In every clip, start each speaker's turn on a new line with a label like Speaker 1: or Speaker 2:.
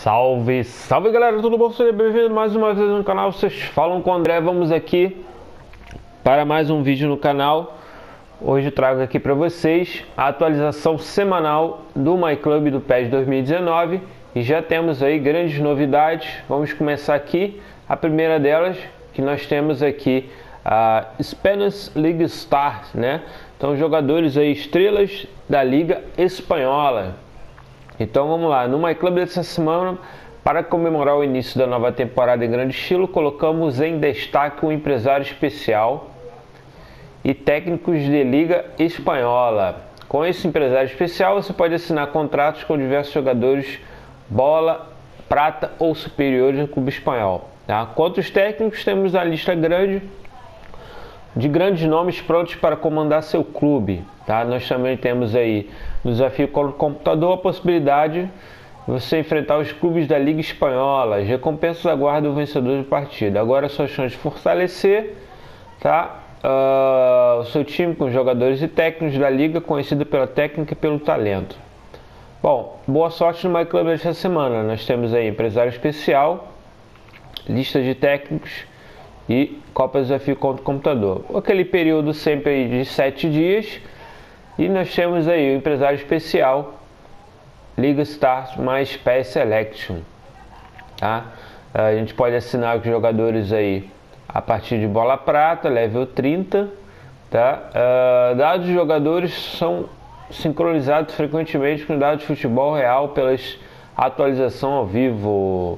Speaker 1: Salve, salve galera, tudo bom? Seja bem-vindo mais uma vez no canal. Vocês falam com o André. Vamos aqui para mais um vídeo no canal. Hoje eu trago aqui para vocês a atualização semanal do MyClub do PES 2019 e já temos aí grandes novidades. Vamos começar aqui. A primeira delas, que nós temos aqui a Spanish League Stars, né? Então, jogadores aí, estrelas da Liga Espanhola. Então vamos lá, no MyClub dessa semana, para comemorar o início da nova temporada em grande estilo, colocamos em destaque um empresário especial e técnicos de Liga Espanhola. Com esse empresário especial você pode assinar contratos com diversos jogadores bola, prata ou superiores do clube espanhol. Tá? Quanto aos técnicos, temos a lista grande de grandes nomes prontos para comandar seu clube. Tá? Nós também temos aí no desafio com o computador a possibilidade de você enfrentar os clubes da Liga Espanhola. As recompensas aguardam o vencedor de partida. Agora é sua chance de fortalecer, tá? O seu time com jogadores e técnicos da Liga, conhecido pela técnica e pelo talento. Bom, boa sorte no MyClub desta semana. Nós temos aí empresário especial, lista de técnicos e Copa Desafio contra o computador. Aquele período sempre aí de 7 dias. E nós temos aí o empresário especial, Liga Stars mais PES Selection. Tá? A gente pode assinar com jogadores aí a partir de bola prata, level 30. Tá? Dados dos jogadores são sincronizados frequentemente com dados de futebol real pelas atualização ao vivo.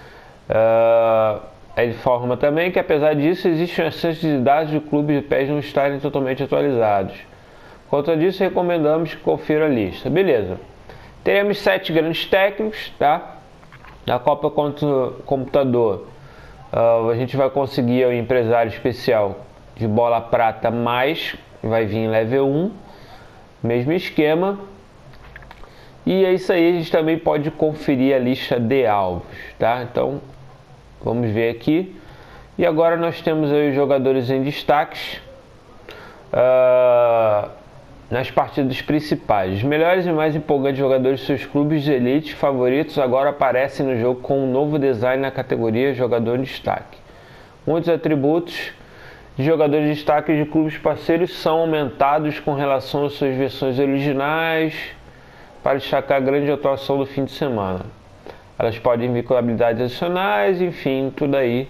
Speaker 1: Ele informa também que apesar disso existem as chances de dados do clube de PES não estarem totalmente atualizados. Quanto disso, recomendamos que confira a lista. Beleza. Teremos 7 grandes técnicos, tá? Na Copa contra o computador, a gente vai conseguir o empresário especial de bola prata mais, vai vir em level 1, mesmo esquema. E é isso aí, a gente também pode conferir a lista de alvos, tá? Então, vamos ver aqui. E agora nós temos aí os jogadores em destaques. Nas partidas principais, os melhores e mais empolgantes jogadores de seus clubes de elite favoritos agora aparecem no jogo com um novo design na categoria Jogador em Destaque. Muitos atributos de jogadores de destaque de clubes parceiros são aumentados com relação às suas versões originais para destacar a grande atuação do fim de semana. Elas podem vir com habilidades adicionais, enfim, tudo aí.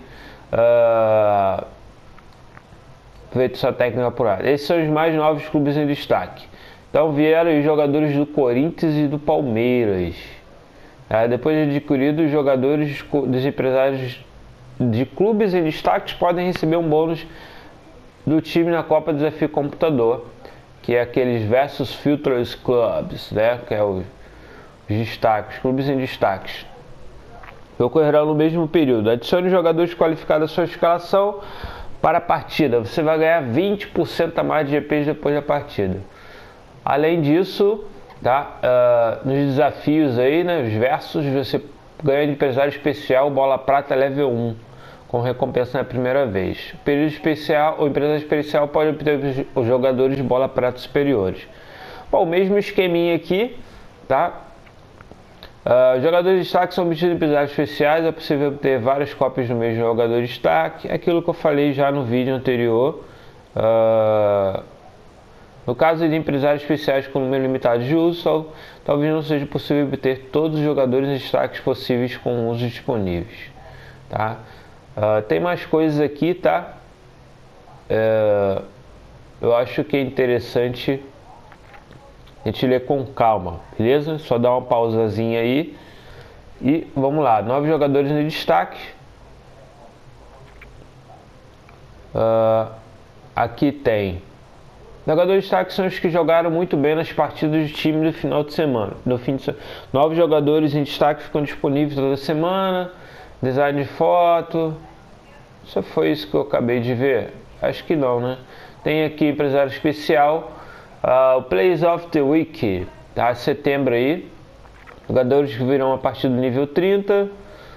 Speaker 1: Feito sua técnica apurada. Esses são os mais novos clubes em destaque. Então vieram os jogadores do Corinthians e do Palmeiras. Depois de adquiridos, os jogadores dos empresários de clubes em destaque podem receber um bônus do time na Copa Desafio Computador, que é aqueles versus Futures Clubs, né? Que é os destaques, clubes em destaques. Ocorrerão no mesmo período. Adicione jogadores qualificados à sua escalação para a partida, você vai ganhar 20% a mais de GPs depois da partida. Além disso, tá? Nos desafios aí, né, os versus, você ganha de empresário especial bola prata level 1 com recompensa na primeira vez. O período especial, o empresário especial pode obter os jogadores de bola prata superiores. Bom, o mesmo esqueminha aqui, tá? Jogadores de destaque são obtidos em empresários especiais. É possível obter várias cópias do mesmo jogador de destaque. Aquilo que eu falei já no vídeo anterior. No caso de empresários especiais com número limitado de uso, talvez não seja possível obter todos os jogadores de destaques possíveis com uso disponíveis. Tá? Tem mais coisas aqui, tá? Eu acho que é interessante a gente lê com calma, beleza? Só dá uma pausazinha aí. E vamos lá, 9 jogadores em destaque. Aqui tem jogadores de destaque, são os que jogaram muito bem nas partidas de time do final de semana. 9 jogadores em destaque ficam disponíveis toda semana. Design de foto. Só foi isso que eu acabei de ver? Acho que não, né? Tem aqui empresário especial. O Plays of the Week, tá? Setembro aí. Jogadores que virão a partir do nível 30.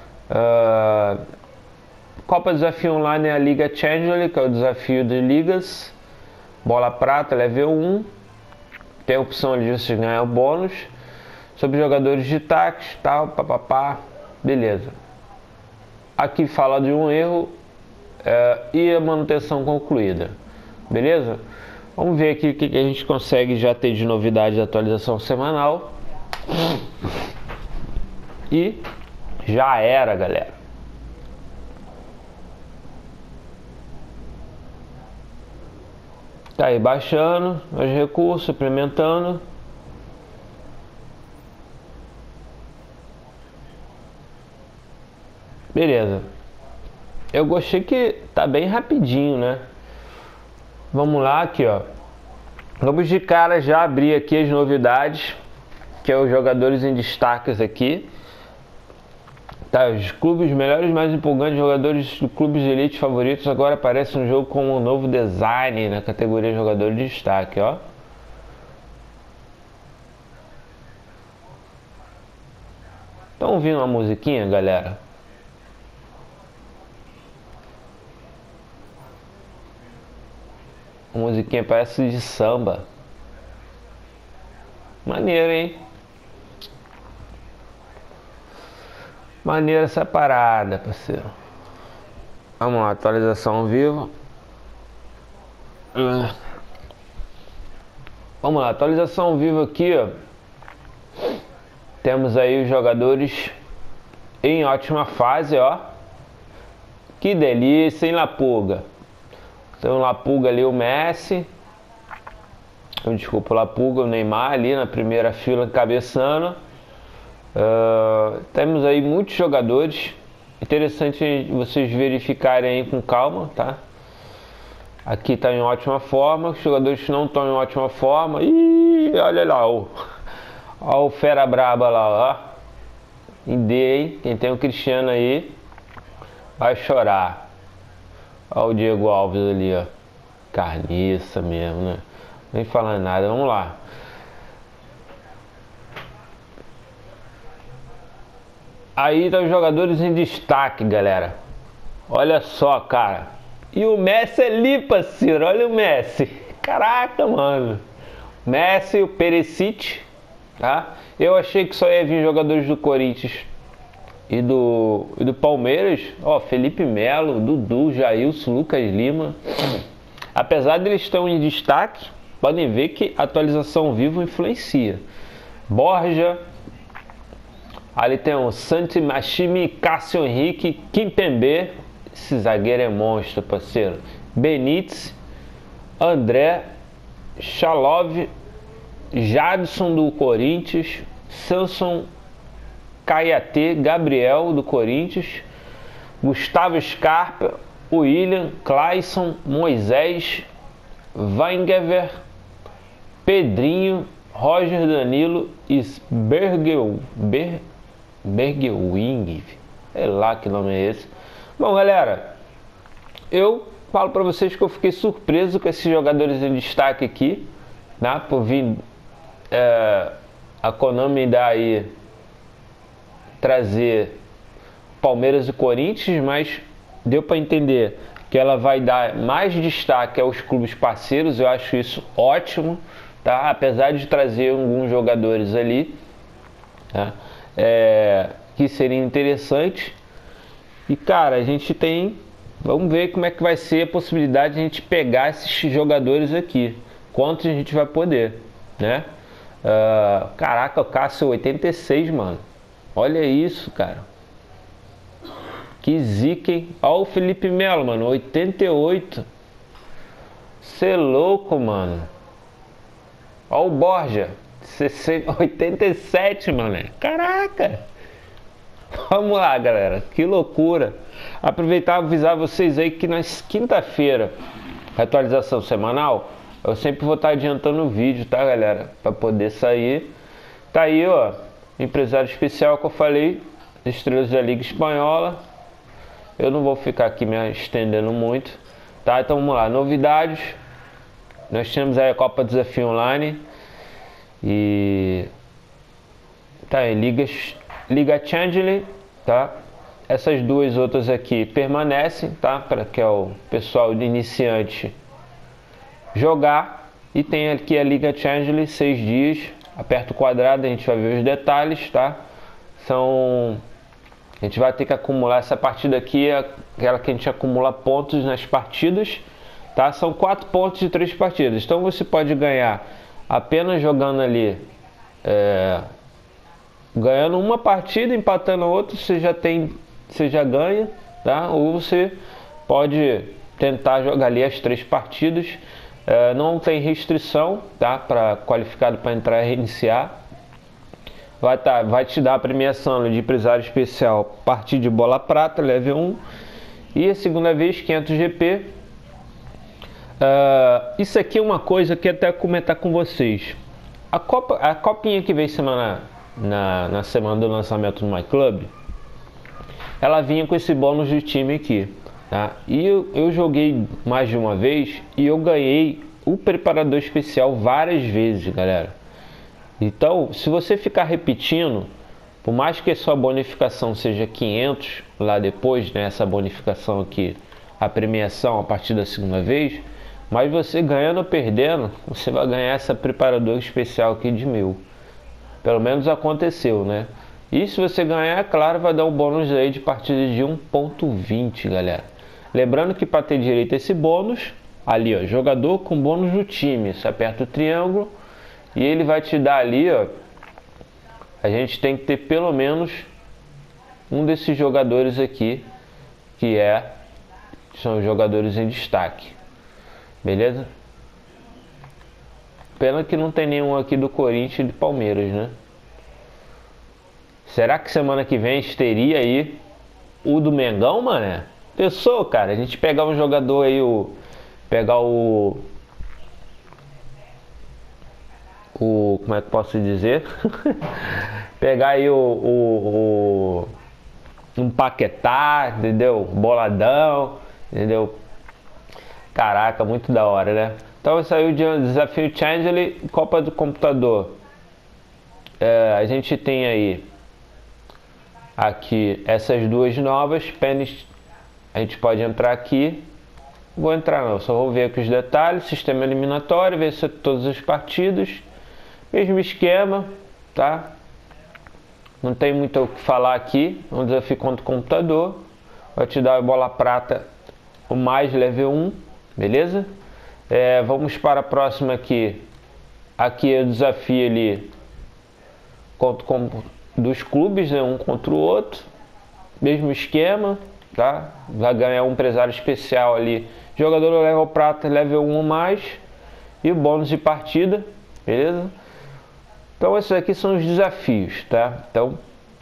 Speaker 1: Copa Desafio Online é a Liga Challenger, que é o desafio de ligas. Bola prata, level 1. Tem a opção ali de você ganhar o bônus. Sobre jogadores de destaques, tal, papapá. Beleza. Aqui fala de um erro e a manutenção concluída. Beleza? Vamos ver aqui o que a gente consegue já ter de novidade de atualização semanal. E já era, galera. Tá aí baixando os recursos, implementando. Beleza. Eu gostei que tá bem rapidinho, né? Vamos lá aqui, ó. Vamos de cara já abrir aqui as novidades, que é os jogadores em destaques aqui. Tá, os clubes melhores, mais empolgantes jogadores do clubes de elite favoritos agora aparece um jogo com um novo design na categoria jogador de destaque, ó. Estão ouvindo uma musiquinha, galera? A musiquinha parece de samba. Maneiro, hein? Maneira essa parada, parceiro. Vamos lá, atualização ao vivo. Vamos lá, atualização ao vivo aqui, ó. Temos aí os jogadores em ótima fase, ó. Que delícia, hein, Lapuga? Tem o Lapuga ali, o Messi. Desculpa, o Lapuga, o Neymar ali na primeira fila cabeçando. Temos aí muitos jogadores. Interessante vocês verificarem aí com calma, tá? Aqui tá em ótima forma. Os jogadores que não estão em ótima forma. Ih, olha lá, ó o fera braba lá, ó. Hein? Quem tem o Cristiano aí vai chorar. Olha o Diego Alves ali, ó. Carniça mesmo, né? Nem falar nada, vamos lá. Aí tá os jogadores em destaque, galera. Olha só, cara. E o Messi ali, parceiro. Olha o Messi. Caraca, mano. Messi, o Perisic, tá? Eu achei que só ia vir jogadores do Corinthians e do Palmeiras. Ó, Felipe Melo, Dudu, Jailson, Lucas Lima. Apesar de eles estarem em destaque, podem ver que a atualização ao vivo influencia. Borja. Ali tem o Santi Machimi, Cássio Henrique, Kimpembe. Esse zagueiro é monstro, parceiro. Benítez, André, Chalov, Jadson do Corinthians, Samson Kayate, Gabriel do Corinthians, Gustavo Scarpa, William, Clayson, Moisés, Weingart, Pedrinho, Roger Danilo e Bergwijn. Sei lá que nome é esse. Bom, galera, eu falo pra vocês que eu fiquei surpreso com esses jogadores em destaque aqui, né? Por vir a Konami daí trazer Palmeiras e Corinthians, mas deu para entender que ela vai dar mais destaque aos clubes parceiros. Eu acho isso ótimo, tá? Apesar de trazer alguns jogadores ali, tá? Que seriam interessantes. E cara, a gente tem, vamos ver como é que vai ser a possibilidade de a gente pegar esses jogadores aqui, quantos a gente vai poder, né? Caraca, o Cássio 86, mano. Olha isso, cara. Que zica, hein? Olha o Felipe Melo, mano, 88. Cê é louco, mano. Olha o Borja, 87, mano. Caraca. Vamos lá, galera. Que loucura. Aproveitar e avisar vocês aí que na quinta-feira, atualização semanal, eu sempre vou estar adiantando o vídeo, tá, galera? Para poder sair. Tá aí, ó. Empresário especial que eu falei. Estrelas da Liga Espanhola. Eu não vou ficar aqui me estendendo muito, tá? Então vamos lá. Novidades. Nós temos aí a Copa Desafio Online. E tá aí, Liga Changely, tá? Essas duas outras aqui permanecem, tá? Para que é o pessoal de iniciante jogar. E tem aqui a Liga Changely, 6 dias. Aperta o quadrado, a gente vai ver os detalhes, tá? São A gente vai ter que acumular essa partida aqui, é aquela que a gente acumula pontos nas partidas, tá? São 4 pontos de 3 partidas. Então você pode ganhar apenas jogando ali, ganhando uma partida, empatando a outra, você já ganha, tá? Ou você pode tentar jogar ali as 3 partidas. Não tem restrição, tá? Para qualificado para entrar e reiniciar. Vai te dar a premiação de empresário especial partida de bola prata, level 1. E a segunda vez 500 GP. Isso aqui é uma coisa que até comentar com vocês. A copinha que veio na semana do lançamento do My Club, ela vinha com esse bônus de time aqui, tá? E eu joguei mais de uma vez e eu ganhei o preparador especial várias vezes, galera. Então, se você ficar repetindo, por mais que a sua bonificação seja 500 lá depois, né, essa bonificação aqui, a premiação a partir da segunda vez, mas você ganhando ou perdendo, você vai ganhar essa preparador especial aqui de 1000. Pelo menos aconteceu, né? E se você ganhar, é claro, vai dar um bônus aí de partida de 1.20, galera. Lembrando que para ter direito a esse bônus, ali ó, jogador com bônus do time, você aperta o triângulo e ele vai te dar ali, ó. A gente tem que ter pelo menos um desses jogadores aqui, que são os jogadores em destaque. Beleza? Pena que não tem nenhum aqui do Corinthians e do Palmeiras, né? Será que semana que vem teria aí o do Mengão, mané? Pensou, cara? A gente pegar um jogador aí, como é que posso dizer? Pegar aí um Paquetá, entendeu? Boladão, entendeu? Caraca, muito da hora, né? Então saiu de desafio Challenge, Copa do Computador. A gente tem aí aqui essas duas novas. Pênis, a gente pode entrar aqui. Vou entrar não, só vou ver aqui os detalhes. Sistema eliminatório, ver se todas as partidas. Mesmo esquema, tá? Não tem muito o que falar aqui. Um desafio contra o computador. Vai te dar a bola prata, o mais level 1, beleza? Vamos para a próxima aqui. Aqui é o desafio ali dos clubes, né? Um contra o outro. Mesmo esquema, tá? Vai ganhar um empresário especial ali. Jogador level prata, level 1 ou mais. E o bônus de partida, beleza? Então esses aqui são os desafios, tá? Então,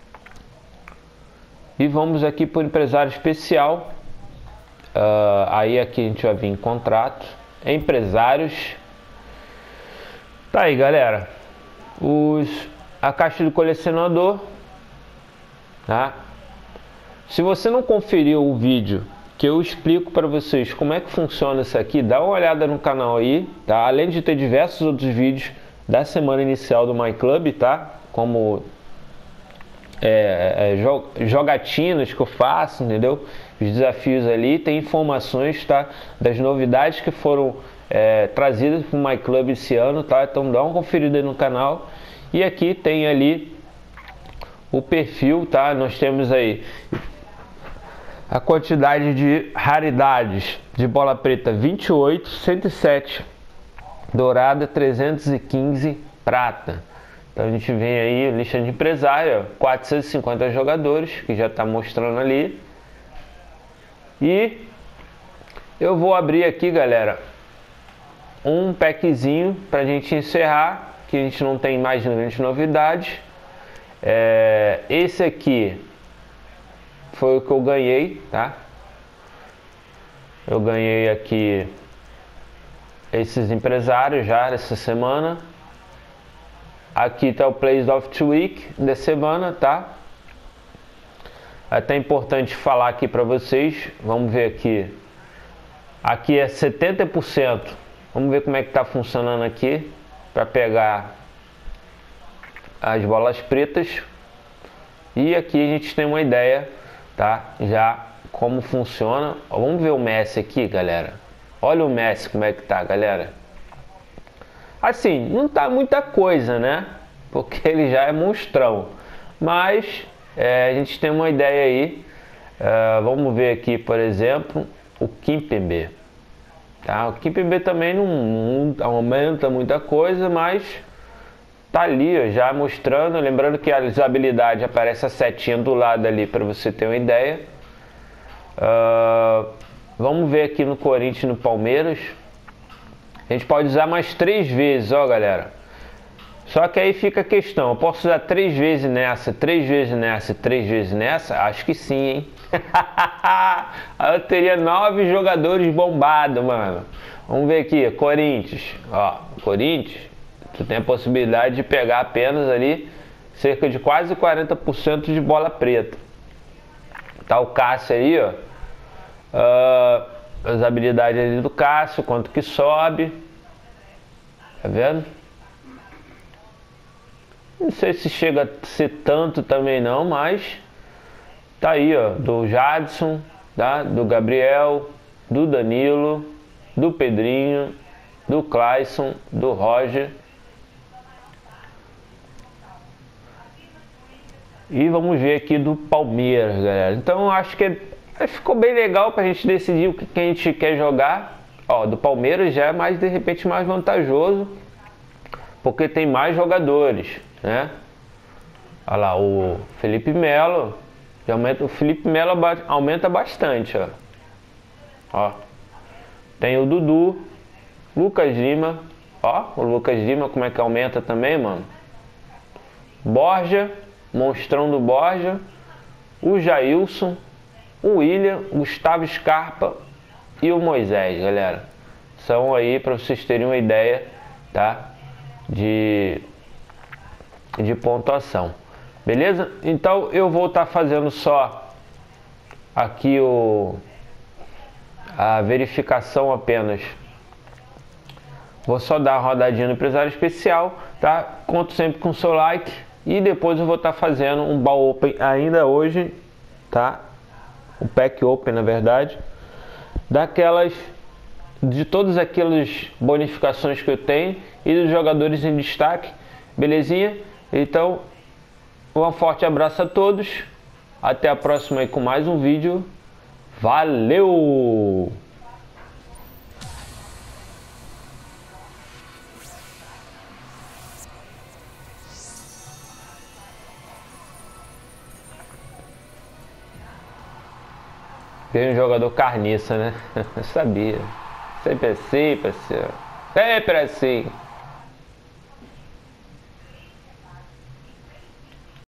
Speaker 1: e vamos aqui para o empresário especial. Aí aqui a gente vai vir em contrato, empresários. Tá aí, galera. A caixa do colecionador, tá? Se você não conferiu o vídeo que eu explico para vocês como é que funciona isso aqui, dá uma olhada no canal aí, tá? Além de ter diversos outros vídeos da semana inicial do My Club, tá? Como jogatinas que eu faço, entendeu? Os desafios ali, tem informações, tá? Das novidades que foram trazidas para o My Club esse ano, tá? Então dá uma conferida aí no canal. E aqui tem ali o perfil, tá? Nós temos aí a quantidade de raridades de bola preta 28, 107 dourada, 315 prata. Então a gente vem aí, lista de empresário, 450 jogadores, que já está mostrando ali. E eu vou abrir aqui, galera, um packzinho para a gente encerrar, que a gente não tem mais grandes novidades. Esse aqui foi o que eu ganhei, tá? Eu ganhei aqui esses empresários já essa semana. Aqui tá o Plays of the Week da semana, tá? Até importante falar aqui para vocês. Vamos ver aqui. Aqui é 70%. Vamos ver como é que tá funcionando aqui para pegar as bolas pretas. E aqui a gente tem uma ideia, tá? Já como funciona. Vamos ver o Messi aqui, galera. Olha o Messi como é que tá, galera. Assim, não tá muita coisa, né? Porque ele já é monstrão. Mas a gente tem uma ideia aí. Vamos ver aqui, por exemplo, o Kimpembe. Tá? O Kimpembe também não aumenta muita coisa, mas tá ali, ó, já mostrando. Lembrando que as habilidades aparece a setinha do lado ali para você ter uma ideia. Vamos ver aqui no Corinthians e no Palmeiras. A gente pode usar mais 3 vezes, ó, galera. Só que aí fica a questão, eu posso usar 3 vezes nessa, 3 vezes nessa e 3 vezes nessa? Acho que sim, hein? Aí eu teria 9 jogadores bombados, mano. Vamos ver aqui, Corinthians. Ó, Corinthians, tu tem a possibilidade de pegar apenas ali cerca de quase 40% de bola preta. Tá o Cássio aí, ó. As habilidades ali do Cássio, quanto que sobe. Tá vendo? Não sei se chega a ser tanto também não, mas tá aí, ó, do Jadson, tá? Do Gabriel, do Danilo, do Pedrinho, do Clayson, do Roger. E vamos ver aqui do Palmeiras, galera. Então acho que ficou bem legal pra gente decidir o que a gente quer jogar. Ó, do Palmeiras já é mais, de repente, mais vantajoso, porque tem mais jogadores, né? Olha lá, o Felipe Melo já aumenta, o Felipe Melo aumenta bastante, ó. Ó. Tem o Dudu, Lucas Lima, ó, o Lucas Lima como é que aumenta também, mano. Borja, monstrão do Borja, o Jailson, o William, Gustavo Scarpa e o Moisés, galera. São aí para vocês terem uma ideia, tá? De pontuação. Beleza? Então eu vou estar fazendo só aqui a verificação apenas. Vou só dar uma rodadinha no empresário especial, tá? Conto sempre com o seu like e depois eu vou estar fazendo um ball open ainda hoje, tá? O pack open, na verdade, de todas aquelas bonificações que eu tenho e dos jogadores em destaque, belezinha? Então, um forte abraço a todos, até a próxima aí com mais um vídeo, valeu! Tem um jogador carniça, né? Eu sabia. Sempre assim, parceiro. Sempre assim.